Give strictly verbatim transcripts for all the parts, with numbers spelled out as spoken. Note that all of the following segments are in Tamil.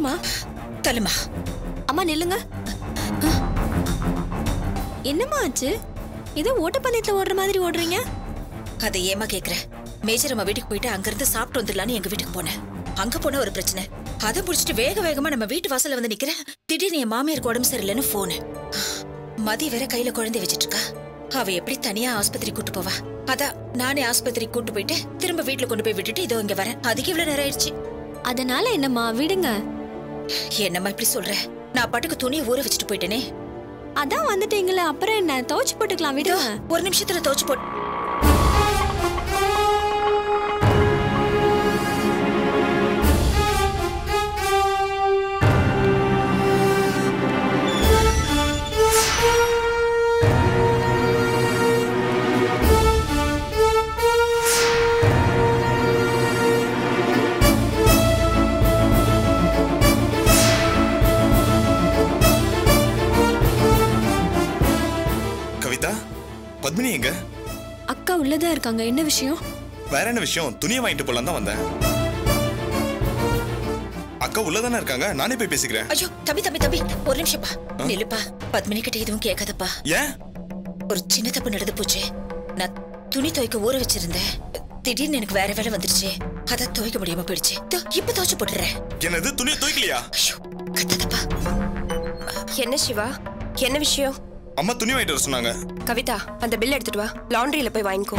சொல்லுமா. தள்ளுமா. அம்மா நில்லுங்க. என்னம்மா ஆச்சு? ஏதோ ஓட்டப்பந்தயத்துல ஓடுற மாதிரி ஓடுறீங்க. அதை ஏமா கேக்குற? மேஜர் அம்மா வீட்டுக்கு போயிட்டு அங்கிருந்து சாப்பிட்டு வந்துடலான்னு எங்க வீட்டுக்கு போனேன். அங்க போன ஒரு பிரச்சனை. அதை முடிச்சுட்டு வேக வேகமா நம்ம வீட்டு வாசல்ல வந்து நிக்கிறேன். திடீர்னு என் மாமியாருக்கு உடம்பு சரியில்லைன்னு போனு. மதி வேற கையில குழந்தை வச்சிட்டு இருக்கா. அவ எப்படி தனியா ஆஸ்பத்திரி கூட்டு போவா? அதான் நானே ஆஸ்பத்திரி கூட்டு போயிட்டு திரும்ப வீட்டுல கொண்டு போய் விட்டுட்டு இதோ இங்க வரேன். அதுக்கு இவ்வளவு நேரம் ஆயிடுச்சு. அதனால என்னம்மா விடுங்க. என்னம்மா இப்படி சொல்ற? நான் பாட்டுக்கு துணியை ஊற வச்சுட்டு போயிட்டேனே. அதான் வந்துட்டீங்களா, அப்புறம் என்ன? துவைச்சு போட்டுக்கலாம் விடுங்க. ஒரு நிமிஷத்துல துவைச்சு போட்டு. பத்மினி எங்க? அக்கா உள்ளதா இருக்காங்க. என்ன விஷயம்? வேற என்ன விஷயம்? துணியை வாங்கிட்டு போலாம் தான் வந்தேன். அக்கா உள்ளதானே இருக்காங்க, நானே போய் பேசிக்கிறேன். ஐயோ தம்பி தம்பி தம்பி ஒரு நிமிஷம் பா. நில்லுப்பா. பத்மினி கிட்ட எதுவும் கேட்காதப்பா. ஏன்? ஒரு சின்ன தப்பு நடந்து போச்சு. நான் துணி துவைக்க ஊற வச்சிருந்தேன். திடீர்னு எனக்கு வேற வேலை வந்துருச்சு. அத துவைக்க முடியாம போயிடுச்சு. இப்ப துவைச்சு போட்டுறேன். என்னது? துணி துவைக்கலையா? ஐயோ கத்தாதப்பா. என்ன சிவா, என்ன விஷயம்? அம்மா துணி வாங்கிட்டு வர சொன்னாங்க. கவிதா, அந்த பில் எடுத்துட்டு வா, லாண்டரியில போய் வாங்கிக்கோ.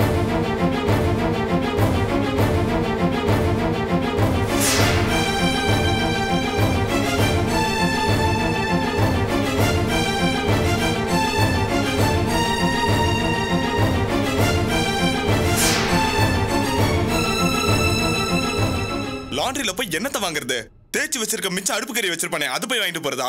லாண்டரியில போய் என்னத்தை வாங்குறது? தேய்ச்சி வச்சிருக்க மிச்சம் அடுப்பு கறி வச்சிருப்பானே, அது போய் வாங்கிட்டு போறதா?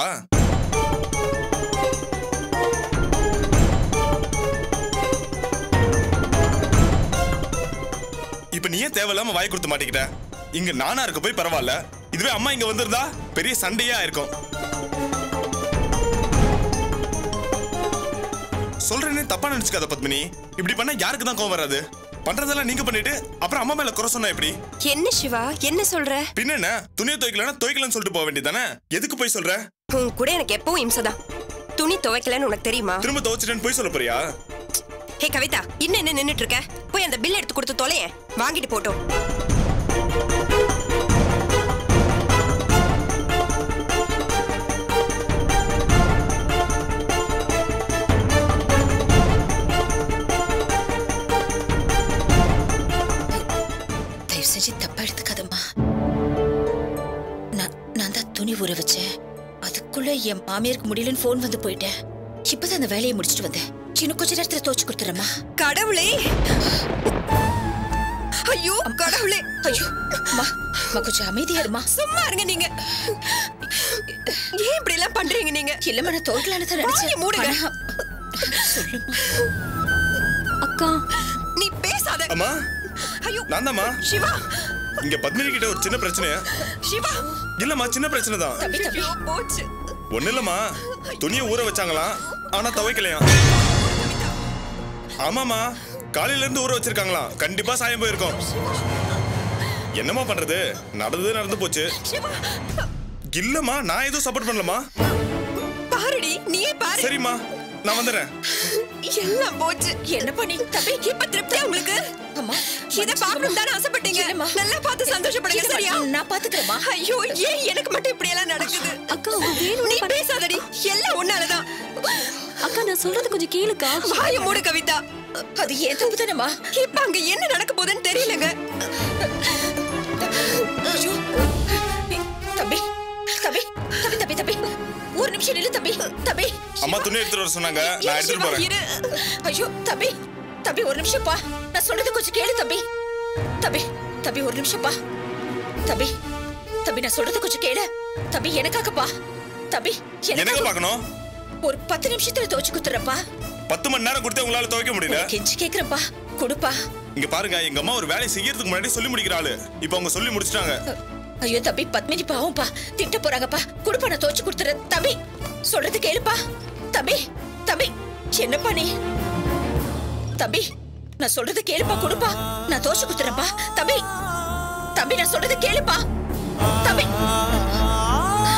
இப்ப நீயே தேவையில்லாம வாய் கொடுத்து மாட்டிக்கிட்ட. இங்க நானா இருக்க போய் பரவாயில்ல, இதுவே அம்மா இங்க வந்திருந்தா பெரிய சண்டையா இருக்கும். சொல்றேன்னு தப்பா நினைச்சுக்காத பத்மினி. இப்படி பண்ணா யாருக்கு தான் கோவம் வராது? பண்றதெல்லாம் நீங்க பண்ணிட்டு அப்புறம் அம்மா மேல குறை சொன்னா எப்படி? என்ன சிவா, என்ன சொல்ற? பின்ன என்ன, துணியை துவைக்கலன்னா துவைக்கலன்னு சொல்லிட்டு போக வேண்டியதானே? எதுக்கு போய் சொல்ற? உன் கூட எனக்கு எப்பவும் இம்சதான். துணி துவைக்கலன்னு உனக்கு தெரியுமா? திரும்ப துவைச்சிட்டேன்னு போய் சொல்ல போறியா? ஹே கவிதா, இன்னும் என்ன நின்னுட்டு இருக்க? போய் அந்த பில் எடுத்து கொடுத்து தொலைய, வாங்கிட்டு போட்டோம். தயவு செஞ்சு தப்பா எடுத்துக்காதம்மா. நான் நான் தான் துணி ஊற வச்சேன். அதுக்குள்ள என் மாமியாருக்கு முடியலன்னு போன் வந்து போயிட்டேன். இப்பதான் அந்த வேலையை முடிச்சிட்டு வந்தேன். இன்னும் கொஞ்ச நேரத்துல துவைச்சு கொடுத்துறேம்மா. கடவுளே, ஐயோ கடவுளே, ஐயோ அம்மா அம்மா கொஞ்சம் அமைதியா இருமா. சும்மா இருங்க நீங்க. ஏன் இப்படி எல்லாம் பண்றீங்க நீங்க? இல்லம்மா நான் துவைக்கலான்னு தான் நினைச்சேன். மூடுங்க. சொல்லுமா. அக்கா நீ பேசாத. அம்மா, ஐயோ நான் தான்மா. சிவா, இங்க பத்மினி கிட்ட ஒரு சின்ன பிரச்சனையா? சிவா இல்லம்மா, சின்ன பிரச்சனை தான். தம்பி தம்பி போச்சு. ஒண்ணு இல்லம்மா, துணியை ஊற வச்சாங்களாம், ஆனா துவைக்கலையா. ஆமாமா, காலையில இருந்து ஊற வச்சிருக்காங்களாம், கண்டிப்பா சாயம் போயிருக்கும். என்னமா பண்றது? நடந்தது நடந்து போச்சு. இல்லம்மா, நான் எதுவும் சப்போர்ட் பண்ணலமா. பாருடி, நீயே பாரு. சரிம்மா, நான் வந்துடுறேன். எல்லாம் போச்சு. என்ன பண்ணி தம்பி? இப்ப திருப்தியா உங்களுக்கு? அம்மா இத பார்க்கணும் தானே ஆசைப்பட்டீங்க? நல்லா பார்த்து சந்தோஷப்படுங்க. சரியா? நான் பாத்துக்கிறேம்மா. ஐயோ, ஏன் எனக்கு மட்டும் இப்படி எல்லாம் நடக்குது? அக்கா வேணும். நீ பேசாதடி, எல்லாம் ஒன்னாலதான். அக்கா நான் சொல்றது கொஞ்சம் கேளுக்கா. வாய மூடு கவிதா. அது ஏன் தப்பு தானேம்மா? இப்ப அங்க என்ன நடக்க போகுதுன்னு தெரியலங்க. ஐயோ தம்பி தம்பி தம்பி தம்பி தம்பி ஒரு நிமிஷம் நில்லு தம்பி. தம்பி அம்மா துணி எடுத்துட்டு வர சொன்னாங்க, நான் எடுத்துட்டு போறேன். ஐயோ தம்பி தம்பி ஒரு நிமிஷம் பா. நான் சொல்றது கொஞ்சம் கேளு தம்பி. தம்பி தம்பி ஒரு நிமிஷம் பா. தம்பி தம்பி நான் சொல்றது கொஞ்சம் கேளு தம்பி. எனக்காகப்பா தம்பி. எனக்கு பார்க்கணும். ஒரு பத்து நிமிஷத்துல துவைச்சு குத்துறப்பா. பத்து மணி நேரம் கொடுத்து உங்களால துவைக்க முடியல. கெஞ்சி கேக்குறப்பா, கொடுப்பா. இங்க பாருங்க, எங்க அம்மா ஒரு வேலை செய்யறதுக்கு முன்னாடி சொல்லி முடிக்கிறாள். இப்ப அவங்க சொல்லி முடிச்சிட்டாங்க. ஐயோ தம்பி, பத்மினி பாவம்பா, திட்ட போறாங்கப்பா. கொடுப்பா, நான் துவைச்சு கொடுத்துறேன். தம்பி சொல்றது கேளுப்பா. தம்பி தம்பி என்னப்பா நீ? தம்பி நான் சொல்றது கேளுப்பா, கொடுப்பா, நான் துவைச்சு கொடுத்துறேன்ப்பா. தம்பி தம்பி நான் சொல்றது கேளுப்பா. தம்பி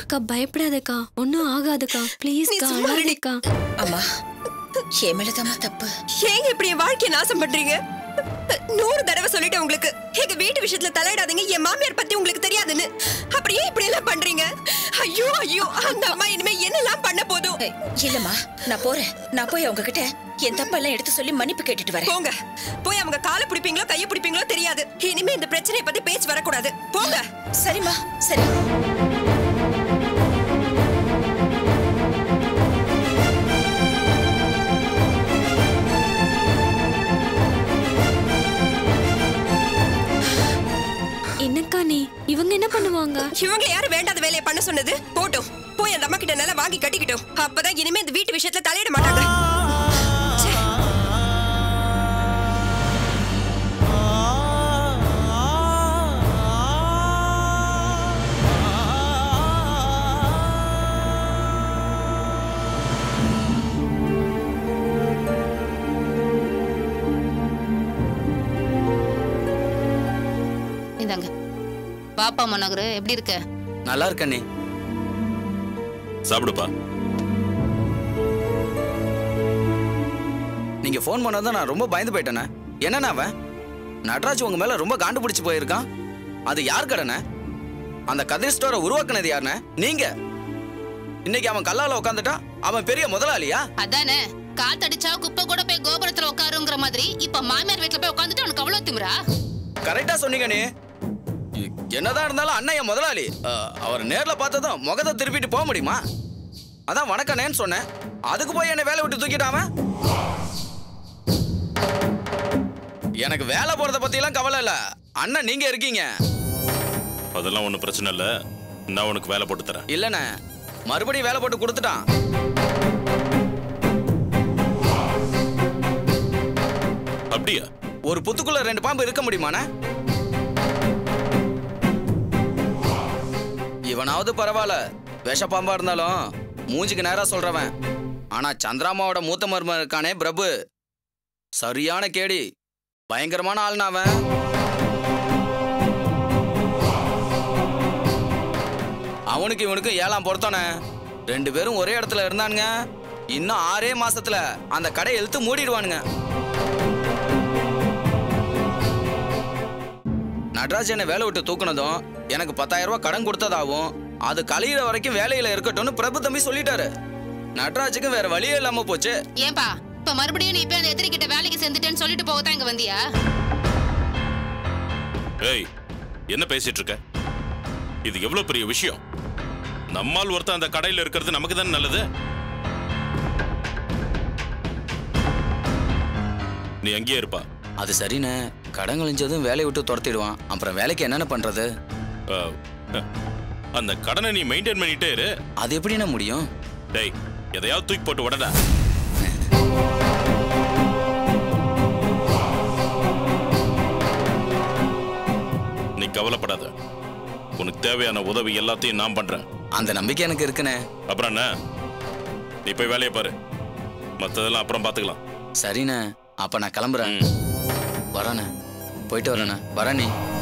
அக்கா பயப்படாதக்கா, ஒன்னும் ஆகாதுக்கா. ப்ளீஸ் கா, அழாதக்கா. அம்மா என் மேலதாம்மா தப்பு. ஏங்க இப்படி என் வாழ்க்கையை நாசம் பண்றீங்க? நூறு தடவை சொல்லிட்டேன் உங்களுக்கு, எங்க வீட்டு விஷயத்துல தலையிடாதீங்க, என் மாமியார் பத்தி உங்களுக்கு தெரியாதுன்னு. அப்படியே இப்படி எல்லாம் பண்றீங்க? ஐயோ ஐயோ, அந்த அம்மா இனிமே என்னெல்லாம் பண்ண போதும். இல்லம்மா நான் போறேன். நான் போய் அவங்க கிட்ட என் தப்பெல்லாம் எடுத்து சொல்லி மன்னிப்பு கேட்டுட்டு வரேன். போங்க போய் அவங்க காலை பிடிப்பீங்களோ கையை பிடிப்பீங்களோ தெரியாது. இனிமே இந்த பிரச்சனையை பத்தி பேச்சு வரக்கூடாது. போங்க. சரிம்மா சரி. என்னக்கா நீ, இவங்க என்ன பண்ணுவாங்க? இவங்க யாரு வேண்டாத வேலையை பண்ண சொன்னது? போட்டும், போய் அந்த அம்மா கிட்ட நல்லா வாங்கி கட்டிக்கிட்டோம். அப்பதான் இனிமே இந்த வீட்டு விஷயத்துல தலையிட மாட்டாங்க. பாப்பா மனோகர், எப்படி இருக்க? நல்லா இருக்கண்ணே. சாப்பிடுப்பா. நீங்க போன் பண்ணாதான் நான் ரொம்ப பயந்து போயிட்டேனே. என்னன்னா அவன் நடராஜ் உங்க மேல ரொம்ப காண்டு பிடிச்சு போயிருக்கான். அது யார் கடனை? அந்த கதிர் ஸ்டோரை உருவாக்குனது யாருன்னு? நீங்க. இன்னைக்கு அவன் கல்லால உட்காந்துட்டா அவன் பெரிய முதலாளியா? அதானே, காத்தடிச்சா குப்பை கூட போய் கோபுரத்துல உட்காருங்கிற மாதிரி இப்ப மாமியார் வீட்டுல போய் உட்காந்துட்டு அவனுக்கு அவ்வளவு திமிரா? கரெக்டா சொன்னீங்க நீ. என்னதான் இருந்தாலும் அண்ணன் என் முதலாளி. அவர் நேர்ல பார்த்ததும் முகத்தை திருப்பிட்டு போக முடியுமா? அதான் வணக்கண்ணேன்னு சொன்னேன். அதுக்கு போய் என்ன வேலை விட்டு தூக்கிட்டாம. எனக்கு வேலை போறத பத்தி எல்லாம் கவலை இல்ல. அண்ணன் நீங்க இருக்கீங்க. அதெல்லாம் ஒண்ணும் பிரச்சனை இல்ல. நான் உனக்கு வேலை போட்டு தரேன். இல்லண்ணே, மறுபடியும் வேலை போட்டு கொடுத்துட்டான். அப்படியா? ஒரு புத்துக்குள்ள ரெண்டு பாம்பு இருக்க முடியுமாண்ணே? இவனாவது பரவாயில்ல, விஷ பாம்பா இருந்தாலும் மூஞ்சிக்கு நேரா சொல்றவன். ஆனா சந்திராமாவோட மூத்த மருமகன் இருக்கானே பிரபு, சரியான கேடி, பயங்கரமான ஆள்னா அவன். அவனுக்கு இவனுக்கு ஏழாம் பொறுத்தானே. ரெண்டு பேரும் ஒரே இடத்துல இருந்தானுங்க. இன்னும் ஆறே மாசத்துல அந்த கடை இழுத்து மூடிடுவானுங்க. நடராஜ் என்ன வேலை விட்டு தூக்குனதும் எனக்கு பத்தாயிரம் ரூபாய் கடன் கொடுத்ததாவும் அது கலையிற வரைக்கும் வேலையில இருக்கட்டும்னு பிரபு தம்பி சொல்லிட்டாரு. நடராஜுக்கு வேற வழியே இல்லாம போச்சு. ஏன்பா இப்ப மறுபடியும் நீ இப்ப அந்த எதிரி கிட்ட வேலைக்கு சேர்ந்துட்டேன்னு சொல்லிட்டு போகத்தான் இங்க வந்தியா? ஏய், என்ன பேசிட்டு இருக்க? இது எவ்வளவு பெரிய விஷயம். நம்மால் ஒருத்தன் அந்த கடையில இருக்கிறது நமக்கு தானே நல்லது. நீ அங்கேயே இருப்பா. அது சரிண்ணே, கடன் கழிஞ்சதும் வேலையை விட்டு துரத்திடுவான். அப்புறம் வேலைக்கு என்னென்ன பண்றது? அந்த கடனை நீ மெயின்டைன் பண்ணிட்டே இரு. அது எப்படின்னா முடியும்? டேய், எதையாவது தூக்கி போட்டு உடடா. நீ கவலைப்படாத, உனக்கு தேவையான உதவி எல்லாத்தையும் நான் பண்றேன். அந்த நம்பிக்கை எனக்கு இருக்குண்ணே. அப்புறம் என்ன, நீ போய் வேலையை பாரு, மற்றதெல்லாம் அப்புறம் பார்த்துக்கலாம். சரிண்ணே, அப்ப நான் கிளம்புறேன். வரேண்ணே, போயிட்டு வரேண்ணே. வரேன். நீ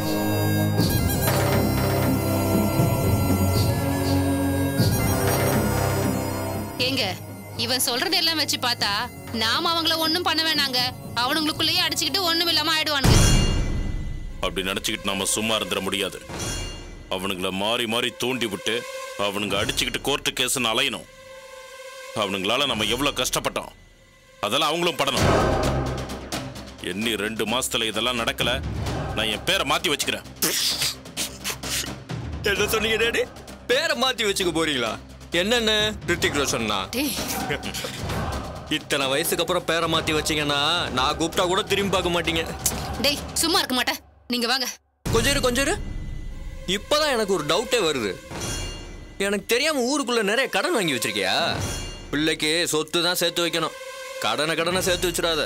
ஏங்க, இவன் சொல்றது எல்லாம் வச்சு பார்த்தா நாம அவங்கள ஒண்ணும் பண்ண வேணாங்க, அவனுங்களுக்குள்ளேயே அடிச்சுக்கிட்டு ஒண்ணும் இல்லாம ஆயிடுவானுங்க. அப்படி நினைச்சுக்கிட்டு நாம சும்மா இருந்துட முடியாது. அவனுங்களை மாறி மாறி தூண்டி விட்டு அவனுங்க அடிச்சுக்கிட்டு கோர்ட்டு கேஸ்ன்னு அலையணும். அவனுங்களால நம்ம எவ்வளவு கஷ்டப்பட்டோம் அதெல்லாம் அவங்களும் படணும். எண்ணி ரெண்டு மாசத்துல இதெல்லாம் நடக்கல, நான் என் பேரை மாத்தி வச்சுக்கிறேன். என்ன சொன்னீங்க டேடி? பேரை மாத்தி வச்சுக்க போறீங்களா? என்னென்ன ரித்திக் ரோஷன்னா? இத்தனை வயசுக்கு அப்புறம் பேரை மாத்தி வச்சீங்கன்னா நான் கூப்பிட்டா கூட திரும்பி பார்க்க மாட்டீங்க. டேய், சும்மா இருக்க மாட்டேன், நீங்க வாங்க. கொஞ்சம் கொஞ்சம் இப்பதான் எனக்கு ஒரு டவுட்டே வருது. எனக்கு தெரியாம ஊருக்குள்ள நிறைய கடன் வாங்கி வச்சிருக்கியா? பிள்ளைக்கு சொத்து தான் சேர்த்து வைக்கணும், கடனை கடனை சேர்த்து வச்சிடாத.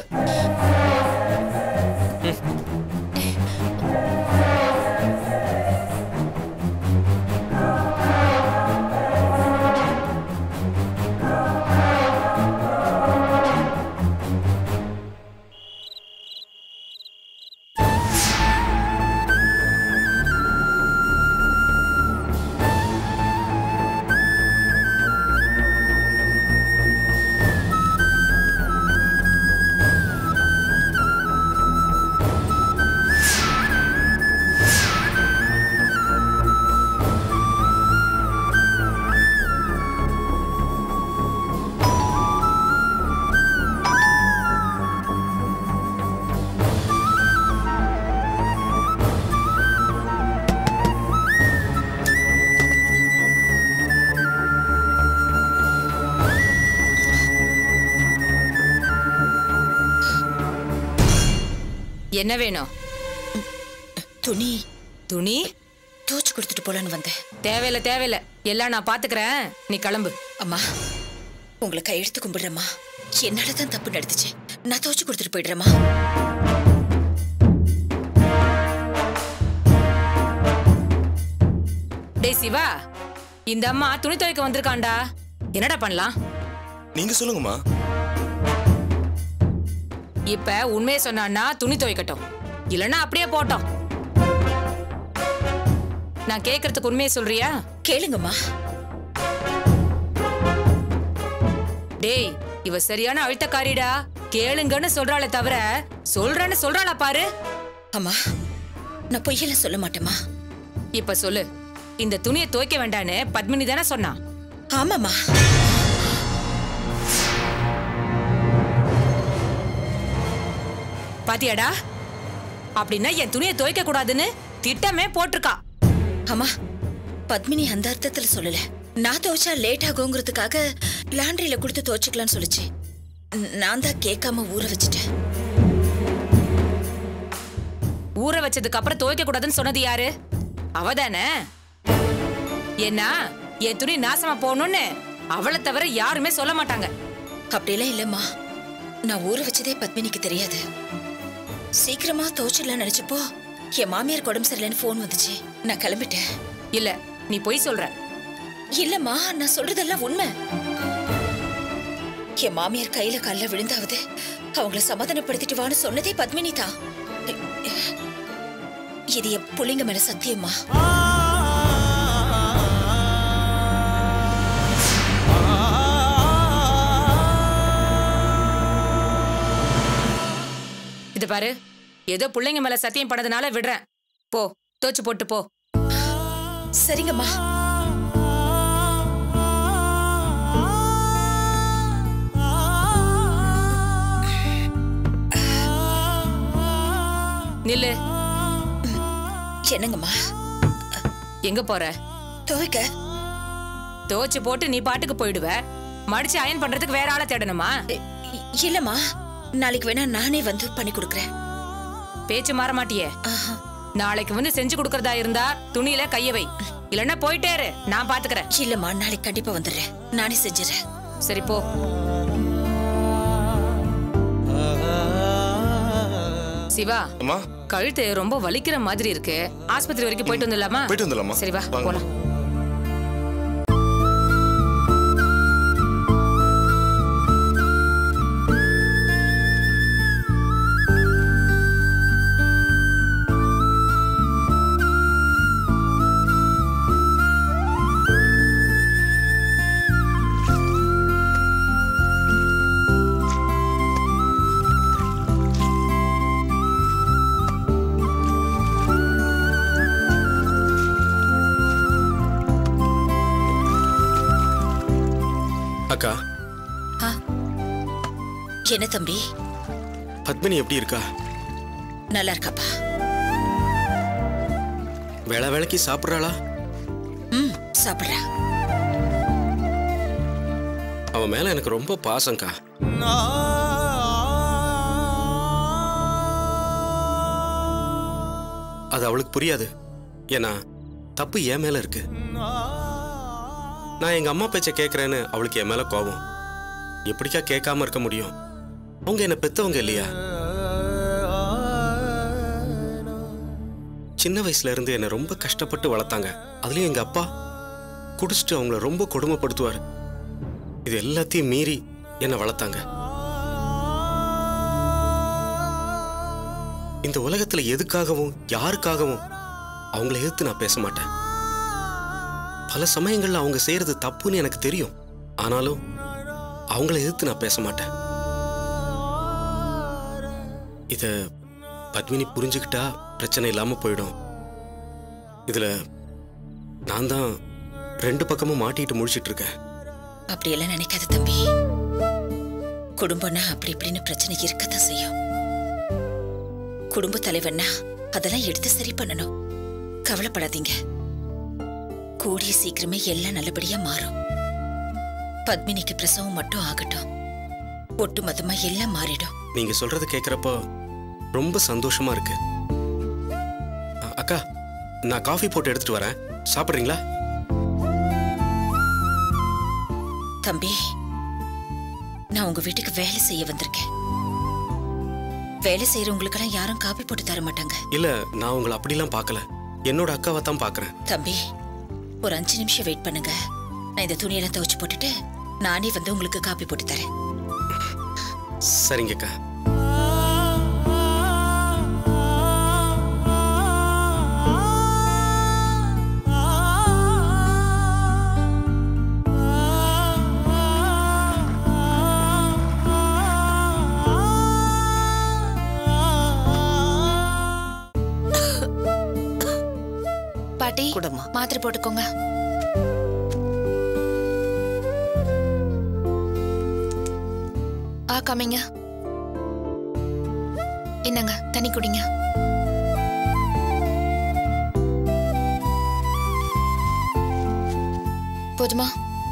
என்ன வேணும்? துணி துணி தோச்சு கொடுத்துட்டு போலான்னு வந்தேன். தேவையில்ல தேவையில்ல, எல்லாம் நான் பாத்துக்கிறேன், நீ கிளம்பு. அம்மா உங்களை கையெழுத்து கும்பிடுறேம்மா. என்னாலதான் தப்பு நடந்துச்சு. நான் தோச்சு கொடுத்துட்டு போயிடுறேம்மா. டேய் சிவா, இந்த அம்மா துணி துவைக்க வந்திருக்காண்டா, என்னடா பண்ணலாம்? நீங்க சொல்லுங்கம்மா. இப்ப உண்மையை சொன்னான்னா துணி துவைக்கட்டும், இல்லன்னா அப்படியே போட்டோம். நான் கேக்குறதுக்கு உண்மையை சொல்றியா? கேளுங்கம்மா. டேய், இவ சரியான அழுத்தக்காரிடா. கேளுங்கன்னு சொல்றாளே தவிர சொல்றேன்னு சொல்றாளா பாரு. அம்மா நான் பொய்யெல்லாம் சொல்ல மாட்டேம்மா. இப்ப சொல்லு, இந்த துணியை துவைக்க வேண்டான்னு பத்மினி தானே சொன்னா? ஆமாம்மா. பாத்தியாடா, அப்படின்னா என் துணியை துவைக்க கூடாதுன்னு திட்டமே போட்டிருக்கா. அம்மா பத்மினி அந்த அர்த்தத்துல சொல்லல. நான் துவைச்சா லேட் ஆகுங்கிறதுக்காக லாண்ட்ரியில கொடுத்து துவைச்சுக்கலாம்னு சொல்லிச்சு. நான் தான் கேட்காம ஊற வச்சுட்டேன். ஊற வச்சதுக்கு அப்புறம் துவைக்க கூடாதுன்னு சொன்னது யாரு? அவதானே. ஏன்னா என் துணி நாசமா போகணும்னு அவளை தவிர யாருமே சொல்ல மாட்டாங்க. அப்படியெல்லாம் இல்லம்மா. நான் ஊற வச்சதே பத்மினிக்கு தெரியாது. சீக்கிரமா துவைச்சிடலாம் நினைச்சப்போ என் மாமியார் உடம்பு சரியில்லைன்னு போன் வந்துச்சு. நான் கிளம்பிட்டேன். இல்ல, நீ பொய் சொல்ற. இல்லம்மா, நான் சொல்றதெல்லாம் உண்மை. என் மாமியார் கையில கல்ல விழுந்தாவது அவங்கள சமாதானப்படுத்திட்டு வான்னு சொன்னதே பத்மினி தான். இது என் புள்ளைங்க மேல சத்தியம்மா. இது பாரு, ஏதோ பிள்ளைங்க மேல சத்தியம் பண்ணதுனால விடுறேன். போ, தோச்சு போட்டு போ. சரிங்கம்மா. நில்லு. என்னங்கம்மா? எங்க போற? துவைக்க. தோச்சு போட்டு நீ பாட்டுக்கு போயிடுவ. மடிச்சு அயன் பண்றதுக்கு வேற ஆளை தேடணுமா? இல்லம்மா, நாளைக்கு வேணா நானே வந்து பண்ணி கொடுக்கறேன். பேச்சு மாற மாட்டியே. நாளைக்கு வந்து செஞ்சு கொடுக்கறதா இருந்தா துணியில கைய வை, இல்லன்னா போயிட்டே இரு, நான் பாத்துக்கிறேன். இல்லம்மா, நாளைக்கு கண்டிப்பா வந்துடுறேன். நானே செஞ்சிடறேன். சரி போ. சிவா, கழுத்து ரொம்ப வலிக்கிற மாதிரி இருக்கு. ஆஸ்பத்திரி வரைக்கும் போயிட்டு வந்துடலாமா? போயிட்டு வந்துடலாமா? சரி வா, போலாம். அக்கா. என்ன தம்பி? பத்மினி எப்படி இருக்கா? நல்லா இருக்காப்பா. வேளை வேளைக்கு சாப்பிடுறாளா? ம், சாப்பிடுறா. அவன் மேல எனக்கு ரொம்ப பாசம்க்கா. அது அவளுக்கு புரியாது. ஏன்னா தப்பு என் மேல இருக்கு. நான் எங்க அம்மா பேச்ச கேட்கறேன்னு அவளுக்கு என் மேல கோபம். எப்படிக்கா கேட்காம இருக்க முடியும்? அவங்க என்ன பெத்தவங்க இல்லையா? சின்ன வயசுல இருந்து என்னை ரொம்ப கஷ்டப்பட்டு வளர்த்தாங்க. அதுலயும் எங்க அப்பா குடிச்சிட்டு அவங்கள ரொம்ப கொடுமைப்படுத்துவார். இது எல்லாத்தையும் மீறி என்னை வளர்த்தாங்க. இந்த உலகத்துல எதுக்காகவும் யாருக்காகவும் அவங்கள எதிர்த்து நான் பேச மாட்டேன். பல சமயங்கள்ல அவங்க செய்யறது தப்புன்னு எனக்கு தெரியும். ஆனாலும் அவங்கள எதிர்த்து நான் பேச மாட்டேன். இத பத்மினி புரிஞ்சுக்கிட்டா பிரச்சனை இல்லாம போயிடும். இதுல நான் தான் ரெண்டு பக்கமும் மாட்டிட்டு முடிச்சிட்டு இருக்கேன். அப்படியெல்லாம் நினைக்காத தம்பி. குடும்பம்னா அப்படி இப்படின்னு பிரச்சனை இருக்கத்தான் செய்யும். குடும்ப தலைவன்னா அதெல்லாம் எடுத்து சரி பண்ணணும். கவலைப்படாதீங்க. கூடிய சீக்கிரமே எல்லாம் நல்லபடியா மாறும். பத்மினிக்கு பிரசவம் மட்டும் ஆகட்டும். ஒட்டு மொத்தமா எல்லாம் மாறிடும். நீங்க சொல்றது கேட்கறப்போ ரொம்ப சந்தோஷமா இருக்கு. அ- அக்கா, நான் காஃபி போட்டு எடுத்துட்டு வரேன், சாப்பிட்றீங்களா? தம்பி, நான் உங்க வீட்டுக்கு வேலை செய்ய வந்திருக்கேன். வேலை செய்யறவங்களுக்கெல்லாம் யாரும் காபி போட்டு தர மாட்டாங்க. இல்ல, நான் உங்களை அப்படிலாம் பார்க்கல. என்னோட அக்காவை தான் பார்க்கறேன். தம்பி, ஒரு அஞ்சு நிமிஷம் வெயிட் பண்ணுங்க. நான் இந்த துணியெல்லாம் துவைச்சு போட்டுட்டு நானே வந்து உங்களுக்கு காபி போட்டு தரேன். சரிங்க அக்கா. பாட்டி, மாத்திரை போட்டுக்கோங்க. ஆ, கம்மிங்க. என்னங்க, தண்ணி குடிங்க. போதுமா?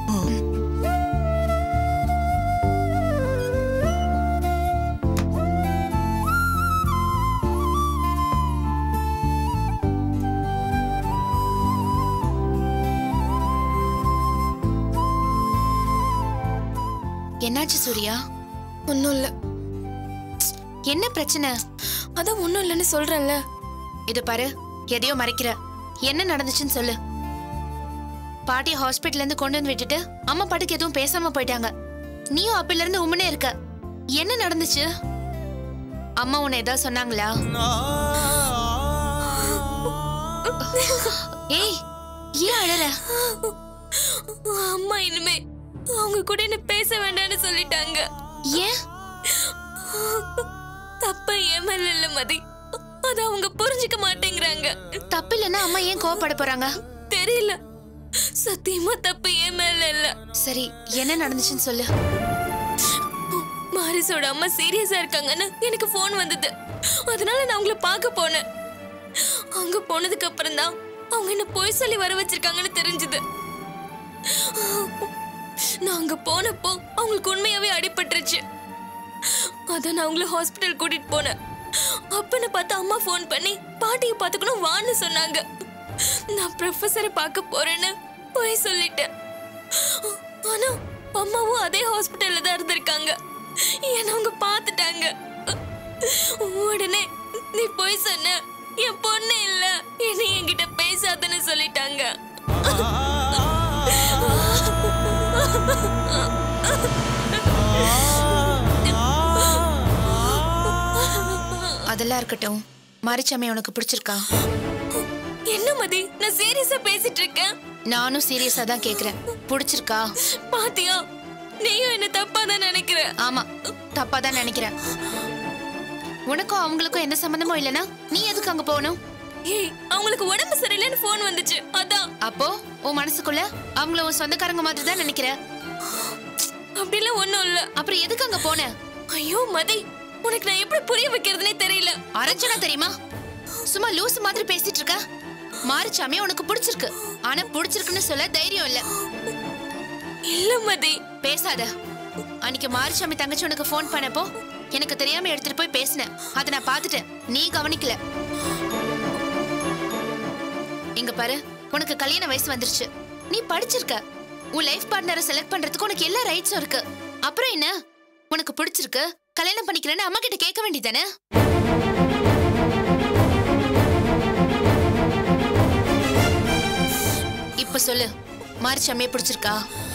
என்னாச்சு சூர்யா? ஒன்னும் இல்ல. என்ன பிரச்சனை? அதான் ஒன்னும் இல்லைன்னு சொல்றேன்ல. இது பாரு, எதையோ மறைக்கிற. என்ன நடந்துச்சுன்னு சொல்லு. பாட்டியை ஹாஸ்பிட்டல்ல இருந்து கொண்டு வந்து விட்டுட்டு அம்மா பாட்டுக்கு எதுவும் பேசாம போயிட்டாங்க. நீயும் அப்பில இருந்து உம்மனே இருக்க. என்ன நடந்துச்சு? அம்மா உன்னை ஏதாவது சொன்னாங்களா? ஏய், ஏன் அழற? அம்மா இனிமே அவங்க கூட என்ன பேச வேண்டாம்னு சொல்லிட்டாங்க. ஏன்? தப்ப என் மேல இல்ல மதி, அத அவங்க புரிஞ்சுக்க மாட்டேங்கிறாங்க. தப்பு இல்லைன்னா அம்மா ஏன் கோவப்பட போறாங்க? தெரியல, சத்தியமா தப்பு என் மேல இல்ல. சரி, என்ன நடந்துச்சுன்னு சொல்லு. மாரிஸோட அம்மா சீரியஸா இருக்காங்கன்னு எனக்கு போன் வந்தது. அதனால நான் அவங்கள பார்க்க போனேன். அங்க போனதுக்கு அப்புறம் தான் அவங்க என்ன பொய் சொல்லி வர வச்சிருக்காங்கன்னு தெரிஞ்சது. நான் அங்க போனப்போ அவங்களுக்கு உண்மையாவே அடிபட்டுருச்சு. அதான் நான் அவங்கள ஹாஸ்பிட்டல் கூட்டிட்டு போனேன். அப்பன்னு பார்த்து அம்மா போன் பண்ணி பாட்டியை பார்த்துக்கணும் வான்னு சொன்னாங்க. நான் ப்ரொஃபஸரை பார்க்க போறேன்னு போய் சொல்லிட்டேன். ஆனா அம்மாவும் அதே ஹாஸ்பிட்டல்ல தான் இருந்திருக்காங்க. என்ன அவங்க பார்த்துட்டாங்க. உடனே நீ போய் சொன்ன, என் பொண்ணு இல்ல, என்ன என்கிட்ட பேசாதன்னு சொல்லிட்டாங்க. அதெல்லாம் இருக்கட்டும், மாரிச்சாமி உனக்கு பிடிச்சிருக்கா? என்ன மதி, நான் சீரியஸா பேசிட்டு இருக்கேன். நானும் சீரியஸா தான் கேக்குறேன். பிடிச்சிருக்கா? பாத்தியா, நீயும் என்ன தப்பா தான் நினைக்கிற. ஆமா, தப்பா தான் நினைக்கிறேன். உனக்கும் அவங்களுக்கும் எந்த சம்பந்தமும் இல்லனா நீ எதுக்கு அங்க போகணும்? ஏய், அவங்களுக்கு உடம்பு சரியில்லைன்னு போன் வந்துச்சு, அதான். அப்போ உன் மனசுக்குள்ள அவங்கள உன் சொந்தக்காரங்க மாதிரி தான் நினைக்கிற? அப்படிலாம் ஒண்ணும் இல்ல. அப்புறம் எதுக்கு அங்க போன? ஐயோ மதி, உனக்கு நான் எப்படி புரிய வைக்கிறதுனே தெரியல. அரஞ்சனா தெரியுமா? சும்மா லூசு மாதிரி பேசிட்டு இருக்க. மாரிச்சாமி உனக்கு பிடிச்சிருக்கு, ஆனா பிடிச்சிருக்குன்னு சொல்ல தைரியம் இல்ல. இல்ல மதி. பேசாத. அன்னைக்கு மாரிச்சாமி தங்கச்சி உனக்கு போன் பண்ணப்போ எனக்கு தெரியாம எடுத்துட்டு போய் பேசினேன். அதை நான் பார்த்துட்டேன், நீ கவனிக்கல. இங்க பாரு, உனக்கு கல்யாண வயசு வந்துருச்சு, நீ படிச்சிருக்க. உன் லைஃப் பார்ட்னரை செலக்ட் பண்றதுக்கு உனக்கு எல்லா ரைட்ஸும் இருக்கு. அப்புறம் என்ன, உனக்கு பிடிச்சிருக்கு, கல்யாணம் பண்ணிக்கிறேன்னு அம்மா கிட்ட கேட்க வேண்டியதானே? இப்ப சொல்லு, மாரிச்சாமியை பிடிச்சிருக்கா?